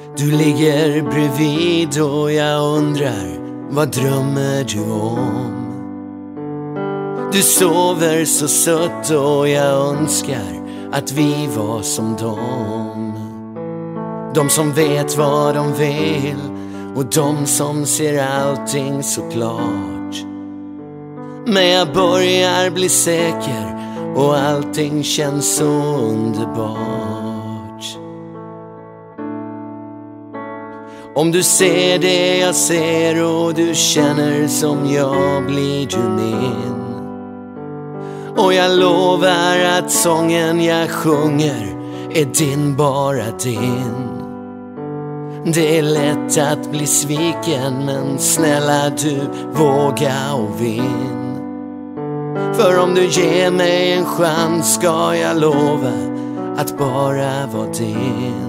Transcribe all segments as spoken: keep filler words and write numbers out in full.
Du ligger bredvid och jag undrar, vad drömmer du om? Du sover så sött och jag önskar att vi var som dem. De som vet vad de vill och de som ser allting så klart. Men jag börjar bli säker och allting känns så underbart. Om du ser det jag ser och du känner som jag, blir du min. Och jag lovar att sången jag sjunger är din, bara din. Det är lätt att bli sviken, men snälla du, våga och vinn. För om du ger mig en chans ska jag lova att bara vara din.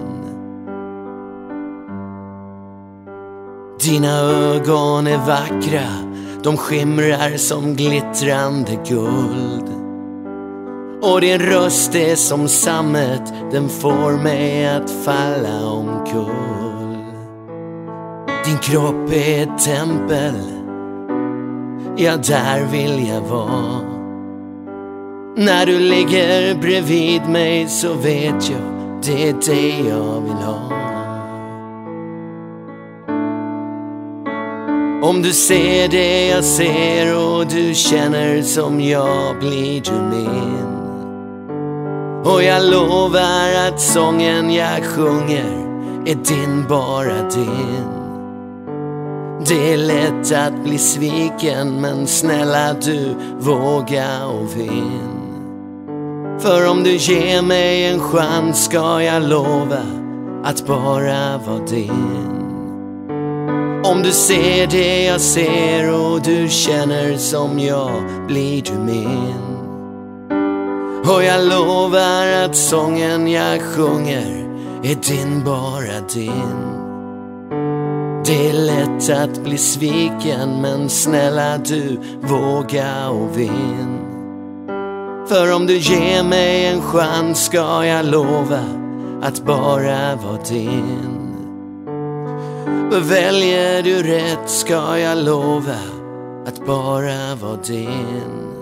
Dina ögon är vackra, de skimrar som glittrande guld. Och din röst är som sammet, den får mig att falla omkull. Din kropp är ett tempel, ja där vill jag vara. När du ligger bredvid mig så vet jag, det är det jag vill ha. Om du ser det jag ser och du känner som jag, blir du min. Och jag lovar att sången jag sjunger är din, bara din. Det är lätt att bli sviken, men snälla du, våga och vinn. För om du ger mig en chans ska jag lova att bara vara din. Om du ser det jag ser och du känner som jag, blir du min. Och jag lovar att sången jag sjunger är din, bara din. Det är lätt att bli sviken, men snälla du, våga och vinn. För om du ger mig en chans ska jag lova att bara vara din. Väljer du rätt ska jag lova att bara vara din.